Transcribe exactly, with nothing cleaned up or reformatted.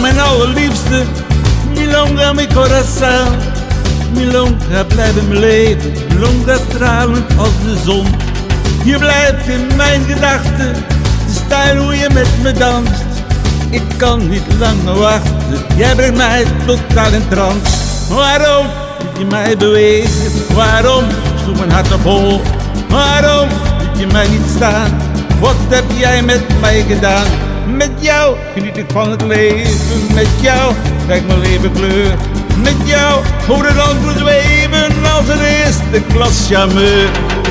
mijn allerliefste, milonga mi corazón. Milonga blijft in mijn leven, milonga stralend als de zon. Je blijft in mijn gedachten, de stijl hoe je met me danst. Ik kan niet langer wachten, jij brengt mij totaal in trance. Waarom liet je mij bewegen, waarom sloeg mijn hart op hol? Waarom liet je mij niet staan, wat heb jij met mij gedaan? Met jou geniet ik van het leven, met jou krijgt mijn leven kleur. Met jou hoor het al zweven als een eerste klas charmeur.